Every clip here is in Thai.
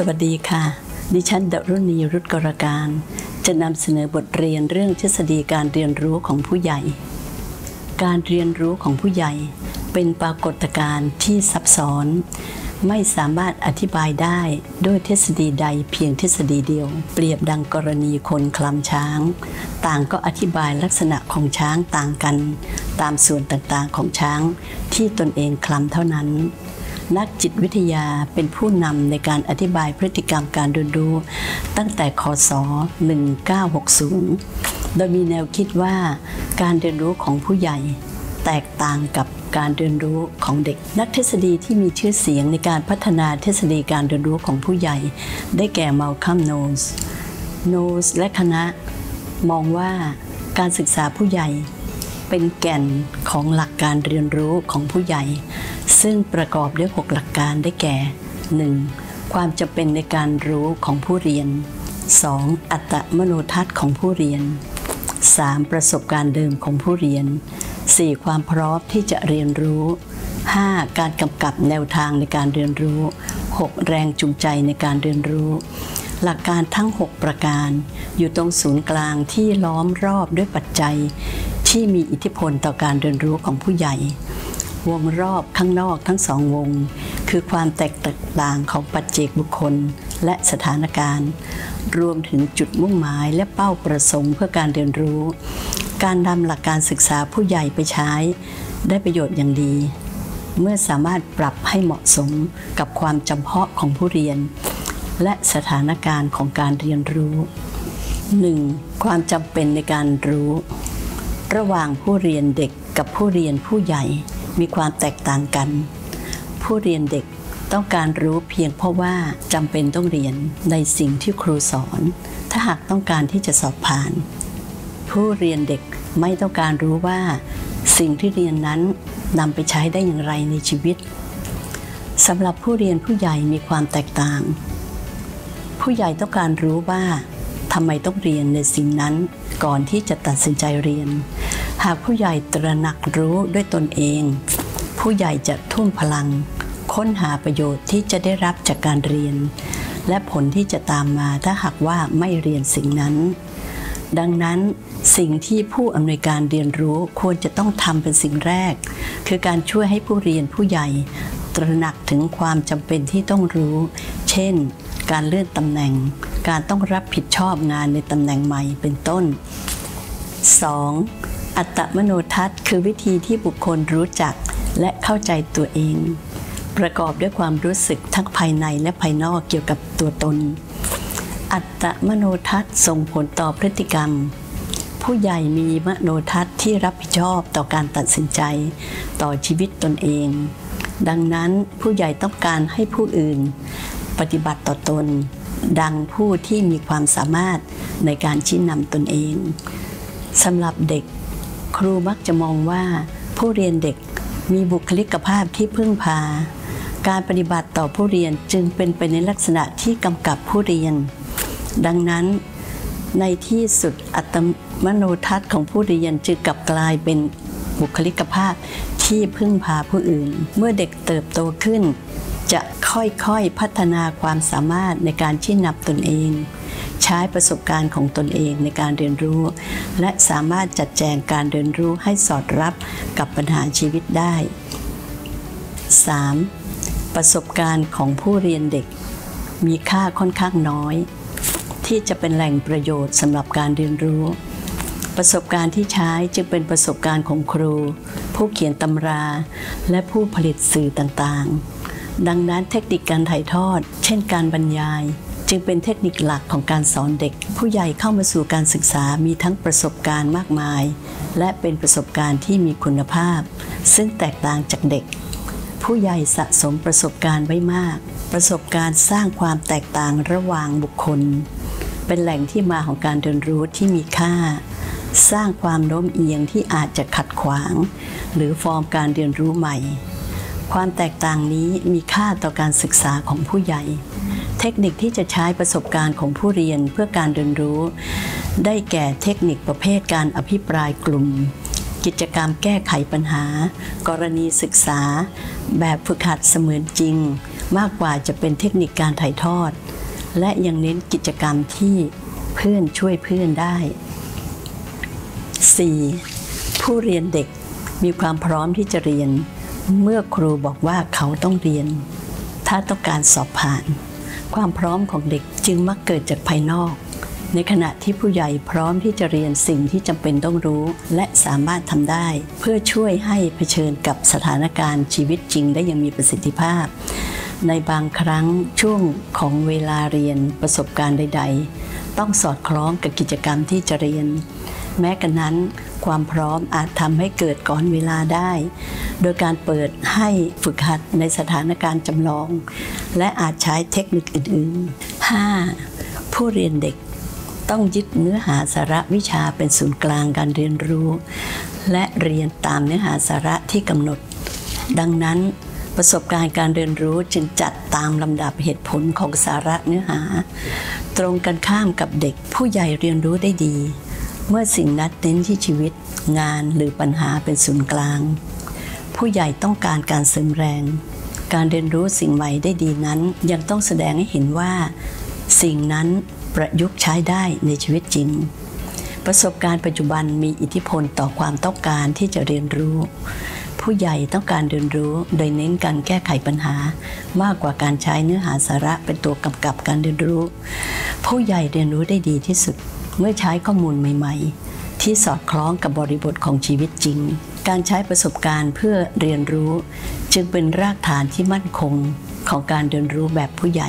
สวัสดีค่ะดิฉันดรุณีรุตกรการจะนำเสนอบทเรียนเรื่องทฤษฎีการเรียนรู้ของผู้ใหญ่การเรียนรู้ของผู้ใหญ่เป็นปรากฏการณ์ที่ซับซ้อนไม่สามารถอธิบายได้ด้วยทฤษฎีใดเพียงทฤษฎีเดียวเปรียบดังกรณีคนคลำช้างต่างก็อธิบายลักษณะของช้างต่างกันตามส่วนต่างๆของช้างที่ตนเองคลำเท่านั้นนักจิตวิทยาเป็นผู้นำในการอธิบายพฤติกรรมการเรียนรู้ตั้งแต่ค.ศ. 1960โดยมีแนวคิดว่าการเรียนรู้ของผู้ใหญ่แตกต่างกับการเรียนรู้ของเด็กนักทฤษฎีที่มีชื่อเสียงในการพัฒนาทฤษฎีการเรียนรู้ของผู้ใหญ่ได้แก่มัลคัม โนสและคณะมองว่าการศึกษาผู้ใหญ่เป็นแก่นของหลักการเรียนรู้ของผู้ใหญ่ซึ่งประกอบด้วย6หลักการได้แก่ 1. ความจำเป็นในการรู้ของผู้เรียน 2. อัตมโนทัศน์ของผู้เรียน 3. ประสบการณ์เดิมของผู้เรียน 4. ความพร้อมที่จะเรียนรู้ 5. การกำกับแนวทางในการเรียนรู้ 6. แรงจูงใจในการเรียนรู้หลักการทั้ง6ประการอยู่ตรงศูนย์กลางที่ล้อมรอบด้วยปัจจัยที่มีอิทธิพลต่อการเรียนรู้ของผู้ใหญ่วงรอบข้างนอกทั้งสองวงคือความแตกต่างของปัจเจกบุคคลและสถานการณ์รวมถึงจุดมุ่งหมายและเป้าประสงค์เพื่อการเรียนรู้การนำหลักการศึกษาผู้ใหญ่ไปใช้ได้ประโยชน์อย่างดีเมื่อสามารถปรับให้เหมาะสมกับความจำเพาะของผู้เรียนและสถานการณ์ของการเรียนรู้ 1. ความจำเป็นในการรู้ระหว่างผู้เรียนเด็กกับผู้เรียนผู้ใหญ่มีความแตกต่างกันผู้เรียนเด็กต้องการรู้เพียงเพราะว่าจำเป็นต้องเรียนในสิ่งที่ครูสอนถ้าหากต้องการที่จะสอบผ่านผู้เรียนเด็กไม่ต้องการรู้ว่าสิ่งที่เรียนนั้นนำไปใช้ได้อย่างไรในชีวิตสำหรับผู้เรียนผู้ใหญ่มีความแตกต่างผู้ใหญ่ต้องการรู้ว่าทำไมต้องเรียนในสิ่งนั้นก่อนที่จะตัดสินใจเรียนหากผู้ใหญ่ตระหนักรู้ด้วยตนเองผู้ใหญ่จะทุ่มพลังค้นหาประโยชน์ที่จะได้รับจากการเรียนและผลที่จะตามมาถ้าหากว่าไม่เรียนสิ่งนั้นดังนั้นสิ่งที่ผู้อำนวยการเรียนรู้ควรจะต้องทำเป็นสิ่งแรกคือการช่วยให้ผู้เรียนผู้ใหญ่ตระหนักถึงความจำเป็นที่ต้องรู้เช่นการเลื่อนตำแหน่งการต้องรับผิดชอบงานในตำแหน่งใหม่เป็นต้น 2. อัตมโนทัศน์คือวิธีที่บุคคลรู้จักและเข้าใจตัวเองประกอบด้วยความรู้สึกทั้งภายในและภายนอกเกี่ยวกับตัวตนอัตมโนทัศน์ส่งผลต่อพฤติกรรมผู้ใหญ่มีมโนทัศน์ที่รับผิดชอบต่อการตัดสินใจต่อชีวิตตนเองดังนั้นผู้ใหญ่ต้องการให้ผู้อื่นปฏิบัติต่อตนดังผู้ที่มีความสามารถในการชี้นำตนเองสำหรับเด็กครูมักจะมองว่าผู้เรียนเด็กมีบุคลิกภาพที่พึ่งพาการปฏิบัติต่อผู้เรียนจึงเป็นไปในลักษณะที่กำกับผู้เรียนดังนั้นในที่สุดอัตมโนทัศน์ของผู้เรียนจึงกลับกลายเป็นบุคลิกภาพที่พึ่งพาผู้อื่นเมื่อเด็กเติบโตขึ้นจะค่อยๆพัฒนาความสามารถในการชี้นำตนเองใช้ประสบการณ์ของตนเองในการเรียนรู้และสามารถจัดแจงการเรียนรู้ให้สอดรับกับปัญหาชีวิตได้ 3. ประสบการณ์ของผู้เรียนเด็กมีค่าค่อนข้างน้อยที่จะเป็นแหล่งประโยชน์สำหรับการเรียนรู้ประสบการณ์ที่ใช้จึงเป็นประสบการณ์ของครูผู้เขียนตำราและผู้ผลิตสื่อต่างๆดังนั้นเทคนิคการถ่ายทอดเช่นการบรรยายจึงเป็นเทคนิคหลักของการสอนเด็กผู้ใหญ่เข้ามาสู่การศึกษามีทั้งประสบการณ์มากมายและเป็นประสบการณ์ที่มีคุณภาพซึ่งแตกต่างจากเด็กผู้ใหญ่สะสมประสบการณ์ไว้มากประสบการณ์สร้างความแตกต่างระหว่างบุคคลเป็นแหล่งที่มาของการเรียนรู้ที่มีค่าสร้างความโน้มเอียงที่อาจจะขัดขวางหรือฟอร์มการเรียนรู้ใหม่ความแตกต่างนี้มีค่าต่อการศึกษาของผู้ใหญ่เทคนิคที่จะใช้ประสบการณ์ของผู้เรียนเพื่อการเรียนรู้ได้แก่เทคนิคประเภทการอภิปรายกลุ่มกิจกรรมแก้ไขปัญหากรณีศึกษาแบบฝึกหัดเสมือนจริงมากกว่าจะเป็นเทคนิคการถ่ายทอดและยังเน้นกิจกรรมที่เพื่อนช่วยเพื่อนได้ 4. ผู้เรียนเด็กมีความพร้อมที่จะเรียนเมื่อครูบอกว่าเขาต้องเรียนถ้าต้องการสอบผ่านความพร้อมของเด็กจึงมักเกิดจากภายนอกในขณะที่ผู้ใหญ่พร้อมที่จะเรียนสิ่งที่จำเป็นต้องรู้และสามารถทำได้เพื่อช่วยให้เผชิญกับสถานการณ์ชีวิตจริงได้อย่างมีประสิทธิภาพในบางครั้งช่วงของเวลาเรียนประสบการณ์ใดๆต้องสอดคล้องกับกิจกรรมที่จะเรียนแม้กระนั้นความพร้อมอาจทำให้เกิดก่อนเวลาได้โดยการเปิดให้ฝึกหัดในสถานการณ์จำลองและอาจใช้เทคนิคอื่นๆ 5. ผู้เรียนเด็กต้องยึดเนื้อหาสาระวิชาเป็นศูนย์กลางการเรียนรู้และเรียนตามเนื้อหาสาระที่กำหนดดังนั้นประสบการณ์การเรียนรู้จึงจัดตามลำดับเหตุผลของสาระเนื้อหาตรงกันข้ามกับเด็กผู้ใหญ่เรียนรู้ได้ดีเมื่อสิ่งนั้นเน้นที่ชีวิตงานหรือปัญหาเป็นศูนย์กลางผู้ใหญ่ต้องการการเสริมแรงการเรียนรู้สิ่งใหม่ได้ดีนั้นยังต้องแสดงให้เห็นว่าสิ่งนั้นประยุกต์ใช้ได้ในชีวิตจริงประสบการณ์ปัจจุบันมีอิทธิพลต่อความต้องการที่จะเรียนรู้ผู้ใหญ่ต้องการเรียนรู้โดยเน้นการแก้ไขปัญหามากกว่าการใช้เนื้อหาสาระเป็นตัวกำกับการเรียนรู้ผู้ใหญ่เรียนรู้ได้ดีที่สุดเมื่อใช้ข้อมูลใหม่ๆที่สอดคล้องกับบริบทของชีวิตจริงการใช้ประสบการณ์เพื่อเรียนรู้จึงเป็นรากฐานที่มั่นคงของการเรียนรู้แบบผู้ใหญ่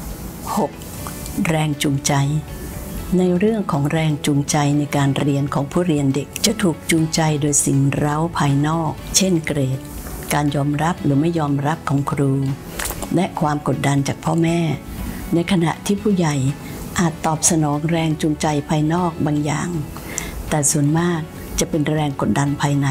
6. แรงจูงใจในเรื่องของแรงจูงใจในการเรียนของผู้เรียนเด็กจะถูกจูงใจโดยสิ่งเร้าภายนอกเช่นเกรดการยอมรับหรือไม่ยอมรับของครูและความกดดันจากพ่อแม่ในขณะที่ผู้ใหญ่อาจตอบสนองแรงจูงใจภายนอกบางอย่างแต่ส่วนมากจะเป็นแรงกดดันภายใน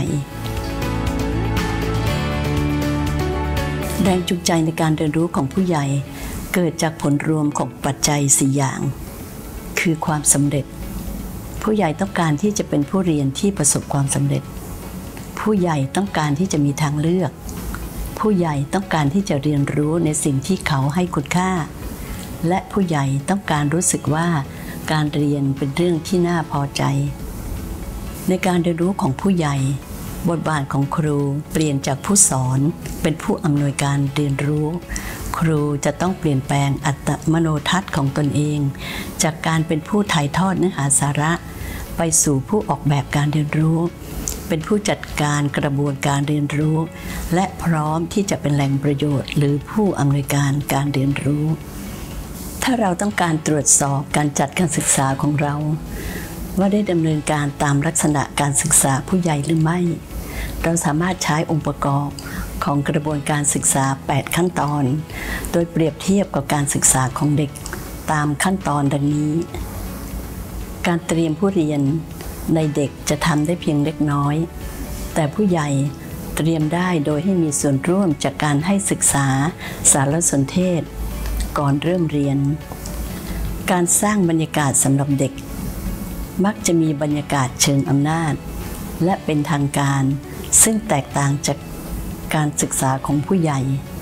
แรงจูงใจในการเรียนรู้ของผู้ใหญ่เกิดจากผลรวมของปัจจัย4อย่างคือความสำเร็จผู้ใหญ่ต้องการที่จะเป็นผู้เรียนที่ประสบความสำเร็จผู้ใหญ่ต้องการที่จะมีทางเลือกผู้ใหญ่ต้องการที่จะเรียนรู้ในสิ่งที่เขาให้คุณค่าและผู้ใหญ่ต้องการรู้สึกว่าการเรียนเป็นเรื่องที่น่าพอใจในการเรียนรู้ของผู้ใหญ่บทบาทของครูเปลี่ยนจากผู้สอนเป็นผู้อำนวยการเรียนรู้ครูจะต้องเปลี่ยนแปลงอัตมโนทัศน์ของตนเองจากการเป็นผู้ถ่ายทอดเนื้อหาสาระไปสู่ผู้ออกแบบการเรียนรู้เป็นผู้จัดการกระบวนการเรียนรู้และพร้อมที่จะเป็นแหล่งประโยชน์หรือผู้อำนวยการการเรียนรู้ถ้าเราต้องการตรวจสอบการจัดการศึกษาของเราว่าได้ดำเนินการตามลักษณะการศึกษาผู้ใหญ่หรือไม่เราสามารถใช้องค์ประกอบของกระบวนการศึกษา8ขั้นตอนโดยเปรียบเทียบกับการศึกษาของเด็กตามขั้นตอนดังนี้การเตรียมผู้เรียนในเด็กจะทำได้เพียงเล็กน้อยแต่ผู้ใหญ่เตรียมได้โดยให้มีส่วนร่วมจากการให้ศึกษาสารสนเทศก่อนเริ่มเรียนการสร้างบรรยากาศสำหรับเด็กมักจะมีบรรยากาศเชิงอำนาจและเป็นทางการซึ่งแตกต่างจากการศึกษาของผู้ใหญ่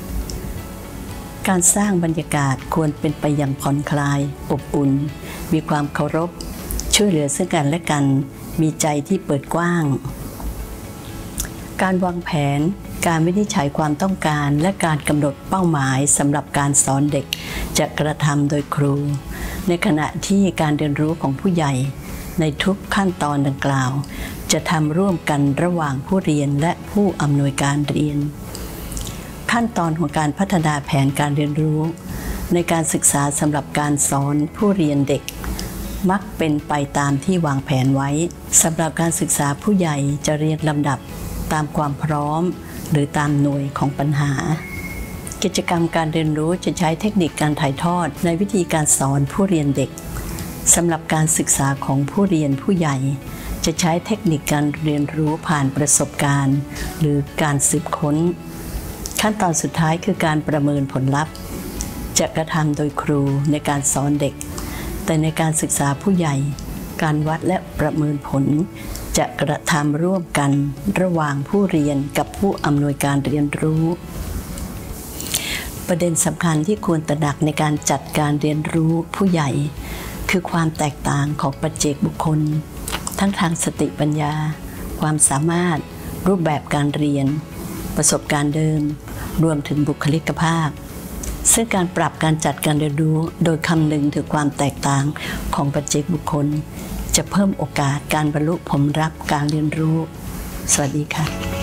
การสร้างบรรยากาศควรเป็นไปอย่างผ่อนคลายอบอุ่นมีความเคารพช่วยเหลือซึ่งกันและกันมีใจที่เปิดกว้างการวางแผนการวินิจฉัยความต้องการและการกำหนดเป้าหมายสำหรับการสอนเด็กจะกระทำโดยครูในขณะที่การเรียนรู้ของผู้ใหญ่ในทุกขั้นตอนดังกล่าวจะทำร่วมกันระหว่างผู้เรียนและผู้อำนวยการเรียนขั้นตอนของการพัฒนาแผนการเรียนรู้ในการศึกษาสำหรับการสอนผู้เรียนเด็กมักเป็นไปตามที่วางแผนไว้สำหรับการศึกษาผู้ใหญ่จะเรียงลำดับตามความพร้อมหรือตามหน่วยของปัญหากิจกรรมการเรียนรู้จะใช้เทคนิคการถ่ายทอดในวิธีการสอนผู้เรียนเด็กสำหรับการศึกษาของผู้เรียนผู้ใหญ่จะใช้เทคนิคการเรียนรู้ผ่านประสบการณ์หรือการสืบค้นขั้นตอนสุดท้ายคือการประเมินผลลัพธ์จะกระทำโดยครูในการสอนเด็กแต่ในการศึกษาผู้ใหญ่การวัดและประเมินผลจะกระทำร่วมกันระหว่างผู้เรียนกับผู้อำนวยการเรียนรู้ประเด็นสำคัญที่ควรตระหนักในการจัดการเรียนรู้ผู้ใหญ่ คือความแตกต่างของปัจเจกบุคคลทั้งทางสติปัญญาความสามารถรูปแบบการเรียนประสบการณ์เดิมรวมถึงบุคลิกภาพซึ่งการปรับการจัดการเรียนรู้โดยคำนึงถึงความแตกต่างของปัจเจกบุคคลจะเพิ่มโอกาสการบรรลุผลลัพธ์การเรียนรู้สวัสดีค่ะ